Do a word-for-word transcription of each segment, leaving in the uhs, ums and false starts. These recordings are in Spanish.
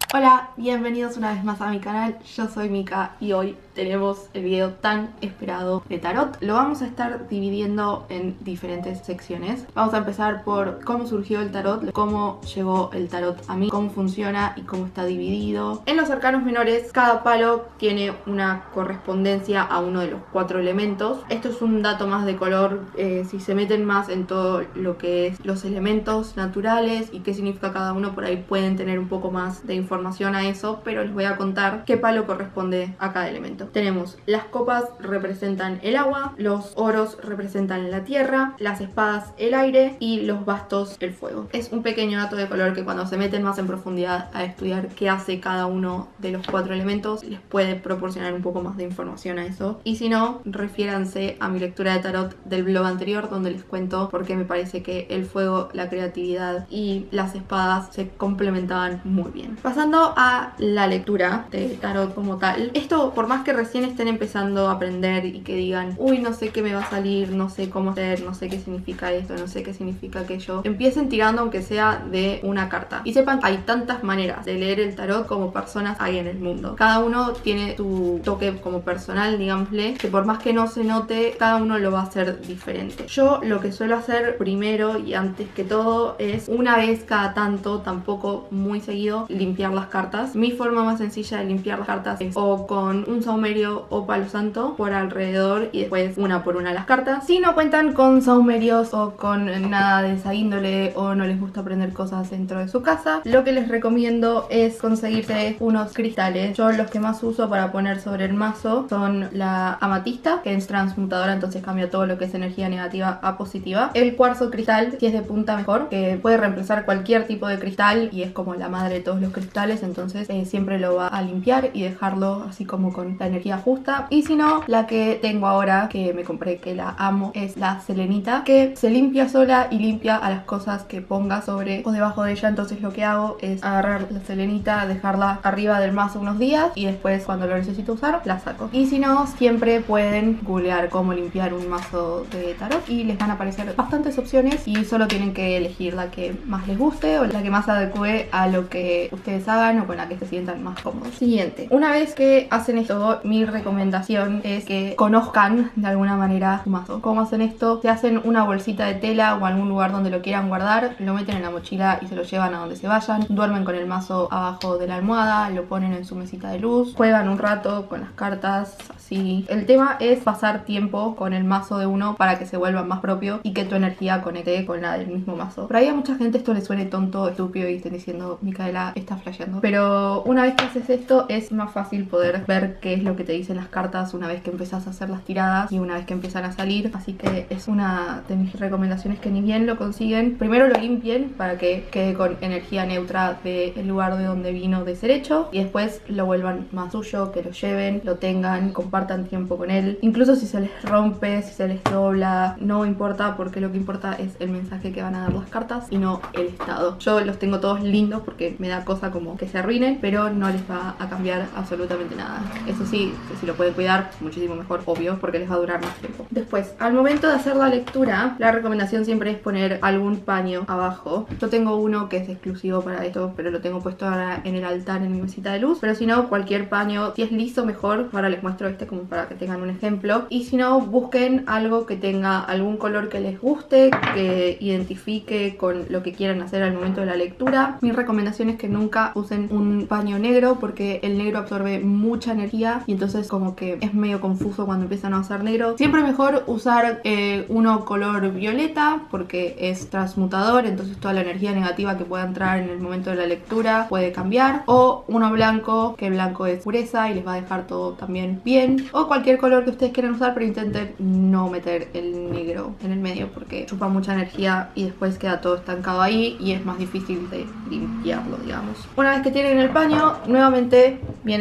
Hola, bienvenidos una vez más a mi canal, yo soy Mika y hoy tenemos el video tan esperado de tarot. Lo vamos a estar dividiendo en diferentes secciones. Vamos a empezar por cómo surgió el tarot, cómo llegó el tarot a mí, cómo funciona y cómo está dividido. En los arcanos menores, cada palo tiene una correspondencia a uno de los cuatro elementos. Esto es un dato más de color, eh, si se meten más en todo lo que es los elementos naturales y qué significa cada uno, por ahí pueden tener un poco más de información a eso, pero les voy a contar qué palo corresponde a cada elemento. Tenemos las copas representan el agua, los oros representan la tierra, las espadas el aire y los bastos el fuego. Es un pequeño dato de color que cuando se meten más en profundidad a estudiar qué hace cada uno de los cuatro elementos les puede proporcionar un poco más de información a eso. Y si no, refiéranse a mi lectura de tarot del blog anterior donde les cuento por qué me parece que el fuego, la creatividad y las espadas se complementaban muy bien. Pasando a la lectura de tarot como tal, esto por más que recién estén empezando a aprender y que digan uy, no sé qué me va a salir, no sé cómo hacer, no sé qué significa esto, no sé qué significa aquello, empiecen tirando aunque sea de una carta y sepan que hay tantas maneras de leer el tarot como personas hay en el mundo. Cada uno tiene su toque como personal, digámosle, que por más que no se note, cada uno lo va a hacer diferente. Yo lo que suelo hacer primero y antes que todo es una vez cada tanto, tampoco muy seguido, limpiar las cartas. Mi forma más sencilla de limpiar las cartas es o con un saumerio o palo santo por alrededor y después una por una las cartas. Si no cuentan con saumerios o con nada de esa índole o no les gusta aprender cosas dentro de su casa, lo que les recomiendo es conseguirse unos cristales. Yo los que más uso para poner sobre el mazo son la amatista, que es transmutadora, entonces cambia todo lo que es energía negativa a positiva. El cuarzo cristal, si es de punta mejor, que puede reemplazar cualquier tipo de cristal y es como la madre de todos los cristales, entonces eh, siempre lo va a limpiar y dejarlo así como con la energía justa. Y si no, la que tengo ahora, que me compré, que la amo, es la selenita, que se limpia sola y limpia a las cosas que ponga sobre o debajo de ella. Entonces lo que hago es agarrar la selenita, dejarla arriba del mazo unos días y después cuando lo necesito usar la saco. Y si no, siempre pueden googlear cómo limpiar un mazo de tarot y les van a aparecer bastantes opciones y solo tienen que elegir la que más les guste o la que más se adecue a lo que ustedes hagan o con la que se sientan más cómodos. Siguiente, una vez que hacen esto, mi recomendación es que conozcan de alguna manera su mazo. ¿Cómo hacen esto? Se hacen una bolsita de tela o algún lugar donde lo quieran guardar, lo meten en la mochila y se lo llevan a donde se vayan, duermen con el mazo abajo de la almohada, lo ponen en su mesita de luz, juegan un rato con las cartas, así. El tema es pasar tiempo con el mazo de uno para que se vuelva más propio y que tu energía conecte con la del mismo mazo. Por ahí a mucha gente esto le suene tonto, estúpido y estén diciendo Micaela está flasheando, pero una vez que haces esto es más fácil poder ver qué es lo que te dicen las cartas una vez que empezás a hacer las tiradas y una vez que empiezan a salir. Así que es una de mis recomendaciones, que ni bien lo consiguen, primero lo limpien para que quede con energía neutra del lugar de donde vino de ser hecho y después lo vuelvan más suyo, que lo lleven, lo tengan, compartan tiempo con él. Incluso si se les rompe, si se les dobla, no importa, porque lo que importa es el mensaje que van a dar las cartas y no el estado. Yo los tengo todos lindos porque me da cosa como que se arruinen, pero no les va a cambiar absolutamente nada. Eso sí, si lo pueden cuidar, muchísimo mejor, obvio, porque les va a durar más tiempo. Después, al momento de hacer la lectura, la recomendación siempre es poner algún paño abajo. Yo tengo uno que es exclusivo para esto, pero lo tengo puesto ahora en el altar en mi mesita de luz. Pero si no, cualquier paño, si es liso mejor. Ahora les muestro este como para que tengan un ejemplo. Y si no, busquen algo que tenga algún color que les guste, que identifique con lo que quieran hacer al momento de la lectura. Mi recomendación es que nunca usen un paño negro porque el negro absorbe mucha energía y entonces como que es medio confuso cuando empiezan a usar negro. Siempre mejor usar eh, uno color violeta porque es transmutador, entonces toda la energía negativa que pueda entrar en el momento de la lectura puede cambiar, o uno blanco, que el blanco es pureza y les va a dejar todo también bien, o cualquier color que ustedes quieran usar, pero intenten no meter el negro en el medio porque chupa mucha energía y después queda todo estancado ahí y es más difícil de limpiarlo, digamos. Una vez que tienen el paño, nuevamente vienen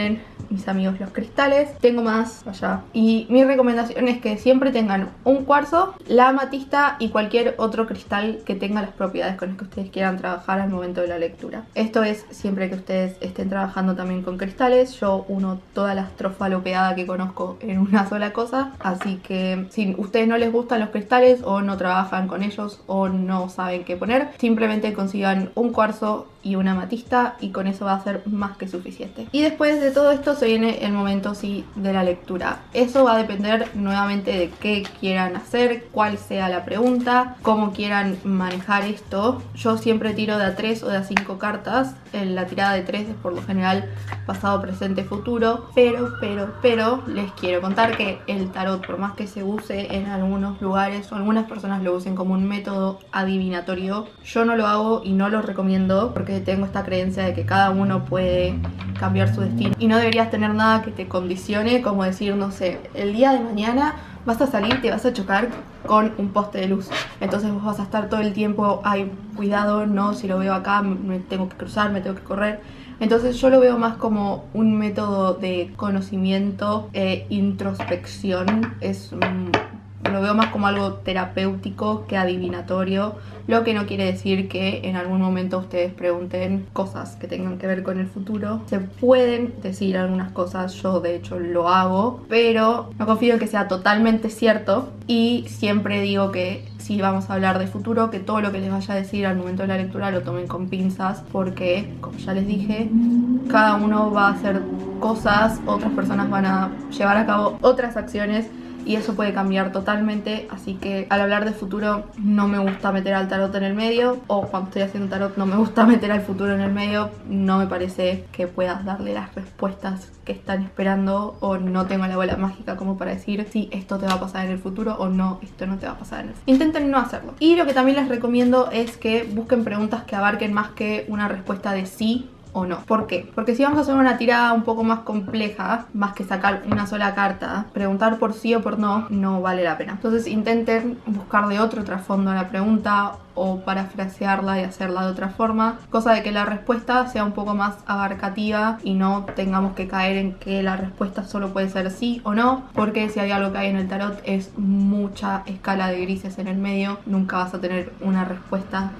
mis amigos los cristales. Tengo más allá. Y mi recomendación es que siempre tengan un cuarzo, la amatista y cualquier otro cristal que tenga las propiedades con las que ustedes quieran trabajar al momento de la lectura. Esto es siempre que ustedes estén trabajando también con cristales. Yo uno toda la estrofalopeada que conozco en una sola cosa, así que si ustedes no les gustan los cristales o no trabajan con ellos o no saben qué poner, simplemente consigan un cuarzo y una amatista y con eso va a ser más que suficiente. Y después de todo esto se viene el momento sí de la lectura. Eso va a depender nuevamente de qué quieran hacer, cuál sea la pregunta, cómo quieran manejar esto. Yo siempre tiro de a tres o de a cinco cartas. En la tirada de tres es por lo general pasado, presente, futuro, pero, pero, pero les quiero contar que el tarot, por más que se use en algunos lugares o algunas personas lo usen como un método adivinatorio, yo no lo hago y no lo recomiendo porque tengo esta creencia de que cada uno puede cambiar su destino y no deberías tener nada que te condicione, como decir, no sé, el día de mañana vas a salir y te vas a chocar con un poste de luz, entonces vos vas a estar todo el tiempo, ay, cuidado, no, si lo veo acá me tengo que cruzar, me tengo que correr. Entonces yo lo veo más como un método de conocimiento e introspección. Es un Lo veo más como algo terapéutico que adivinatorio, lo que no quiere decir que en algún momento ustedes pregunten cosas que tengan que ver con el futuro. Se pueden decir algunas cosas, yo de hecho lo hago, pero no confío en que sea totalmente cierto y siempre digo que si vamos a hablar de futuro, que todo lo que les vaya a decir al momento de la lectura lo tomen con pinzas, porque como ya les dije, cada uno va a hacer cosas, otras personas van a llevar a cabo otras acciones y eso puede cambiar totalmente, así que al hablar de futuro no me gusta meter al tarot en el medio, o cuando estoy haciendo tarot no me gusta meter al futuro en el medio. No me parece que puedas darle las respuestas que están esperando, o no tengo la bola mágica como para decir si esto te va a pasar en el futuro o no, esto no te va a pasar en el futuro. Intenten no hacerlo. Y lo que también les recomiendo es que busquen preguntas que abarquen más que una respuesta de sí o no. ¿Por qué? Porque si vamos a hacer una tirada un poco más compleja, más que sacar una sola carta, preguntar por sí o por no no vale la pena. Entonces intenten buscar de otro trasfondo a la pregunta o parafrasearla y hacerla de otra forma, cosa de que la respuesta sea un poco más abarcativa y no tengamos que caer en que la respuesta solo puede ser sí o no, porque si hay algo que hay en el tarot es mucha escala de grises en el medio. Nunca vas a tener una respuesta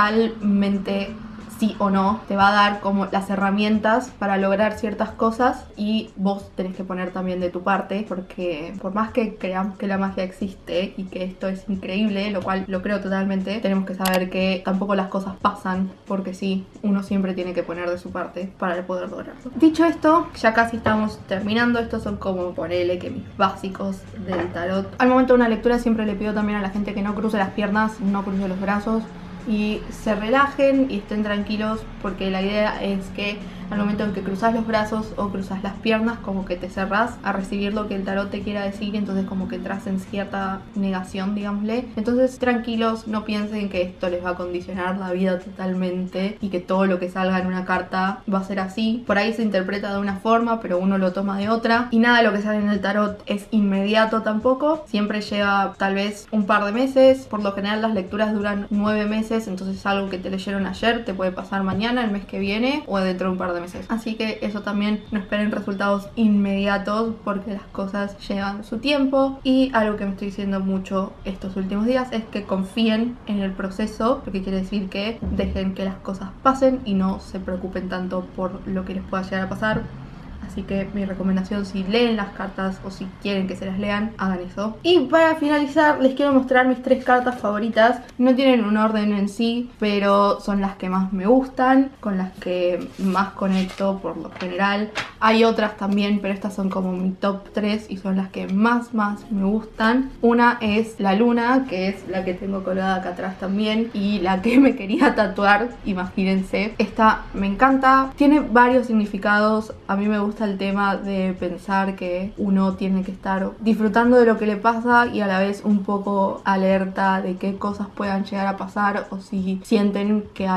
totalmente sí o no. Te va a dar como las herramientas para lograr ciertas cosas y vos tenés que poner también de tu parte, porque por más que creamos que la magia existe y que esto es increíble, lo cual lo creo totalmente, tenemos que saber que tampoco las cosas pasan porque sí, uno siempre tiene que poner de su parte para poder lograrlo. Dicho esto, ya casi estamos terminando. Estos son como, ponele que mis básicos del tarot. Al momento de una lectura siempre le pido también a la gente que no cruce las piernas, no cruce los brazos y se relajen y estén tranquilos, porque la idea es que al momento en que cruzas los brazos o cruzas las piernas, como que te cerrás a recibir lo que el tarot te quiera decir, entonces como que entras en cierta negación, digámosle. Entonces tranquilos, no piensen que esto les va a condicionar la vida totalmente y que todo lo que salga en una carta va a ser así. Por ahí se interpreta de una forma, pero uno lo toma de otra, y nada de lo que sale en el tarot es inmediato tampoco. Siempre lleva tal vez un par de meses. Por lo general las lecturas duran nueve meses, entonces algo que te leyeron ayer te puede pasar mañana, el mes que viene o dentro de un par de meses. Así que eso también, no esperen resultados inmediatos porque las cosas llevan su tiempo. Y algo que me estoy diciendo mucho estos últimos días es que confíen en el proceso, lo que quiere decir que dejen que las cosas pasen y no se preocupen tanto por lo que les pueda llegar a pasar. Así que mi recomendación, si leen las cartas o si quieren que se las lean, hagan eso. Y para finalizar les quiero mostrar mis tres cartas favoritas. No tienen un orden en sí, pero son las que más me gustan, con las que más conecto por lo general. Hay otras también, pero estas son como mi top tres y son las que más más me gustan. Una es la luna, que es la que tengo colgada acá atrás también y la que me quería tatuar, imagínense. Esta me encanta, tiene varios significados. A mí me gusta el tema de pensar que uno tiene que estar disfrutando de lo que le pasa y a la vez un poco alerta de qué cosas puedan llegar a pasar, o si sienten que hay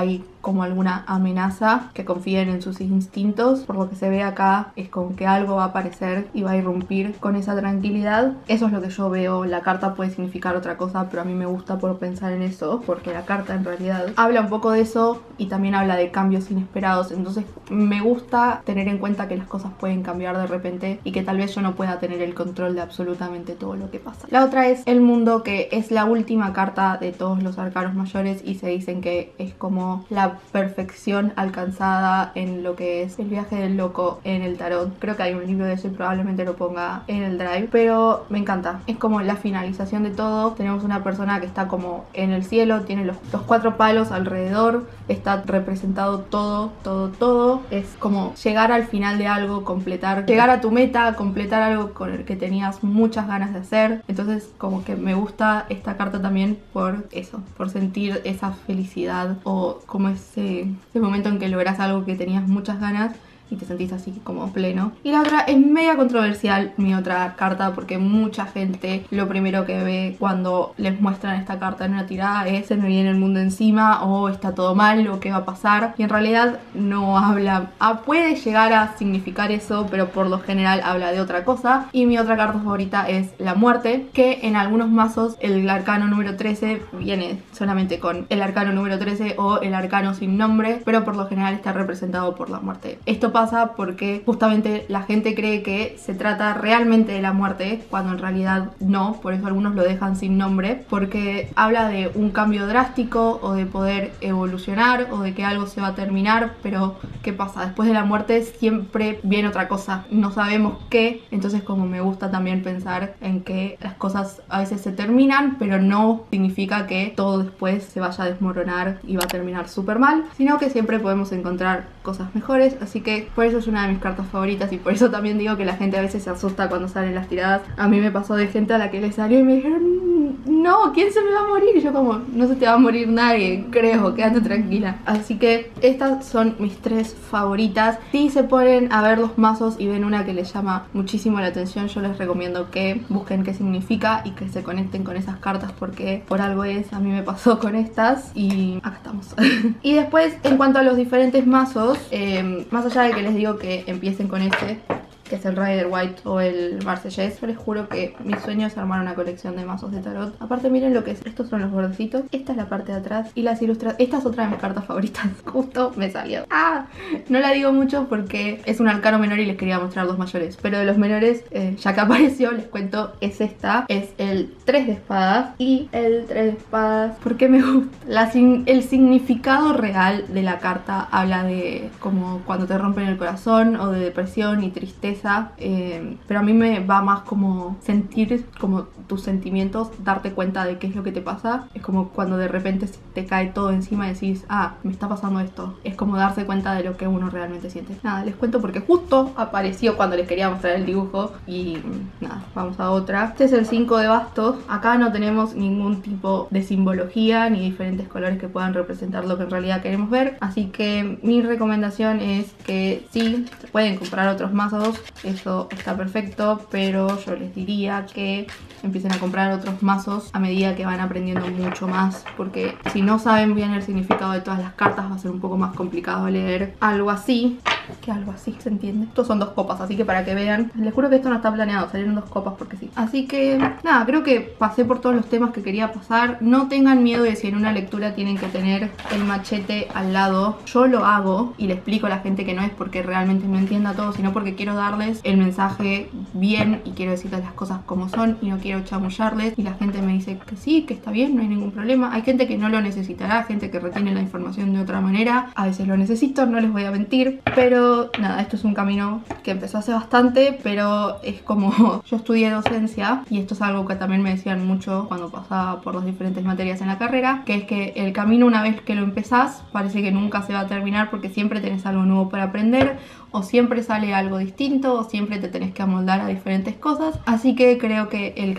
como alguna amenaza, que confíen en sus instintos. Por lo que se ve acá es como que algo va a aparecer y va a irrumpir con esa tranquilidad. Eso es lo que yo veo. La carta puede significar otra cosa, pero a mí me gusta por pensar en eso, porque la carta en realidad habla un poco de eso y también habla de cambios inesperados. Entonces me gusta tener en cuenta que las cosas pueden cambiar de repente y que tal vez yo no pueda tener el control de absolutamente todo lo que pasa. La otra es el mundo, que es la última carta de todos los arcanos mayores y se dicen que es como la perfección alcanzada en lo que es el viaje del loco en el tarot. Creo que hay un libro de eso y probablemente lo ponga en el drive, pero me encanta. Es como la finalización de todo. Tenemos una persona que está como en el cielo, tiene los, los cuatro palos alrededor, está representado todo, todo, todo. Es como llegar al final de algo, completar, llegar a tu meta, completar algo con el que tenías muchas ganas de hacer. Entonces como que me gusta esta carta también por eso, por sentir esa felicidad o como ese, ese momento en que logras algo que tenías muchas ganas y te sentís así como pleno. Y la otra es mega controversial, mi otra carta, porque mucha gente lo primero que ve cuando les muestran esta carta en una tirada es: se me viene el mundo encima, o está todo mal, o qué va a pasar. Y en realidad no habla, ah, puede llegar a significar eso, pero por lo general habla de otra cosa. Y mi otra carta favorita es la muerte, que en algunos mazos el arcano número trece viene solamente con el arcano número trece o el arcano sin nombre, pero por lo general está representado por la muerte. Esto pasa porque justamente la gente cree que se trata realmente de la muerte, cuando en realidad no. Por eso algunos lo dejan sin nombre, porque habla de un cambio drástico o de poder evolucionar o de que algo se va a terminar. Pero ¿qué pasa? Después de la muerte siempre viene otra cosa, no sabemos qué. Entonces como me gusta también pensar en que las cosas a veces se terminan, pero no significa que todo después se vaya a desmoronar y va a terminar súper mal, sino que siempre podemos encontrar cosas mejores. Así que por eso es una de mis cartas favoritas y por eso también digo que la gente a veces se asusta cuando salen las tiradas. A mí me pasó de gente a la que le salió y me dijeron: no, ¿quién se me va a morir? Y yo como: no se te va a morir nadie, creo, quédate tranquila. Así que estas son mis tres favoritas. Si se ponen a ver los mazos y ven una que les llama muchísimo la atención, yo les recomiendo que busquen qué significa y que se conecten con esas cartas, porque por algo es. A mí me pasó con estas y acá estamos. Y después, en cuanto a los diferentes mazos, eh, más allá de que les digo que empiecen con este, que es el Rider White o el Marsellés, yo les juro que mi sueño es armar una colección de mazos de tarot. Aparte miren lo que es, estos son los bordecitos, esta es la parte de atrás y las ilustraciones. Esta es otra de mis cartas favoritas, justo me salió. Ah, no la digo mucho porque es un arcano menor y les quería mostrar dos mayores, pero de los menores, eh, ya que apareció, les cuento, es esta, es el tres de espadas. Y el tres de espadas, ¿por qué me gusta? La, el significado real de la carta habla de como cuando te rompen el corazón o de depresión y tristeza. Eh, pero a mí me va más como sentir como tus sentimientos, darte cuenta de qué es lo que te pasa. Es como cuando de repente te cae todo encima y decís: ah, me está pasando esto. Es como darse cuenta de lo que uno realmente siente. Nada, les cuento porque justo apareció cuando les quería mostrar el dibujo. Y nada, vamos a otra. Este es el cinco de bastos. Acá no tenemos ningún tipo de simbología ni diferentes colores que puedan representar lo que en realidad queremos ver. Así que mi recomendación es que sí, se pueden comprar otros mazos, eso está perfecto, pero yo les diría que empiecen a comprar otros mazos a medida que van aprendiendo mucho más, porque si no saben bien el significado de todas las cartas va a ser un poco más complicado leer algo así. Que algo así, ¿se entiende? Estos son dos copas, así que para que vean, les juro que esto no está planeado, salieron dos copas porque sí. Así que nada, creo que pasé por todos los temas que quería pasar. No tengan miedo de si en una lectura tienen que tener el machete al lado. Yo lo hago y le explico a la gente que no es porque realmente no entienda todo, sino porque quiero darles el mensaje bien y quiero decirles las cosas como son y no quiero chamullarles. Y la gente me dice que sí, que está bien, no hay ningún problema. Hay gente que no lo necesitará, gente que retiene la información de otra manera. A veces lo necesito, no les voy a mentir, pero Pero nada, esto es un camino que empezó hace bastante, pero es como yo estudié docencia y esto es algo que también me decían mucho cuando pasaba por las diferentes materias en la carrera, que es que el camino, una vez que lo empezás, parece que nunca se va a terminar porque siempre tenés algo nuevo para aprender, o siempre sale algo distinto, o siempre te tenés que amoldar a diferentes cosas. Así que creo que el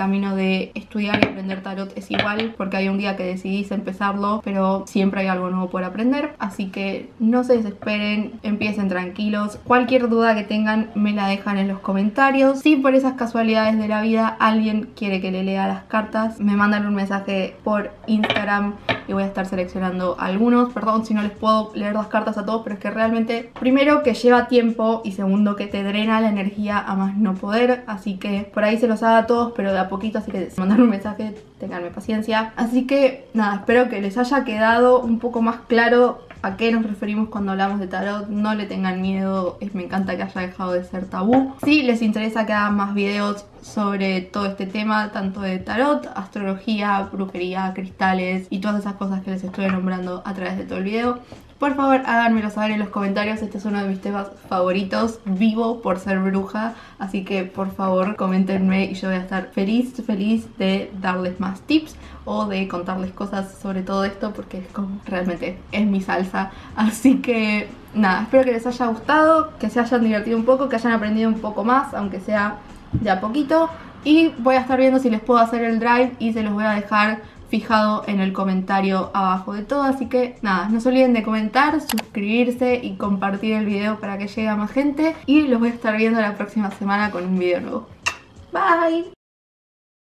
camino de estudiar y aprender tarot es igual, porque hay un día que decidís empezarlo, pero siempre hay algo nuevo por aprender. Así que no se desesperen, empiecen tranquilos. Cualquier duda que tengan me la dejan en los comentarios. Si por esas casualidades de la vida alguien quiere que le lea las cartas, me mandan un mensaje por Instagram y voy a estar seleccionando algunos. Perdón si no les puedo leer las cartas a todos, pero es que realmente, primero, que lleva tiempo, y segundo, que te drena la energía a más no poder. Así que por ahí se los haga a todos, pero de a poquito, así que si mandan un mensaje, tenganme paciencia. Así que nada, espero que les haya quedado un poco más claro a qué nos referimos cuando hablamos de tarot. No le tengan miedo, es, me encanta que haya dejado de ser tabú. Si les interesa que haga más videos sobre todo este tema, tanto de tarot, astrología, brujería, cristales y todas esas cosas que les estoy nombrando a través de todo el video, por favor háganmelo saber en los comentarios. Este es uno de mis temas favoritos, vivo por ser bruja, así que por favor coméntenme y yo voy a estar feliz, feliz de darles más tips o de contarles cosas sobre todo esto, porque es como realmente es mi salsa. Así que nada, espero que les haya gustado, que se hayan divertido un poco, que hayan aprendido un poco más, aunque sea de a poquito. Y voy a estar viendo si les puedo hacer el drive y se los voy a dejar fijado en el comentario abajo de todo. Así que nada, no se olviden de comentar, suscribirse y compartir el video para que llegue a más gente. Y los voy a estar viendo la próxima semana con un video nuevo. Bye.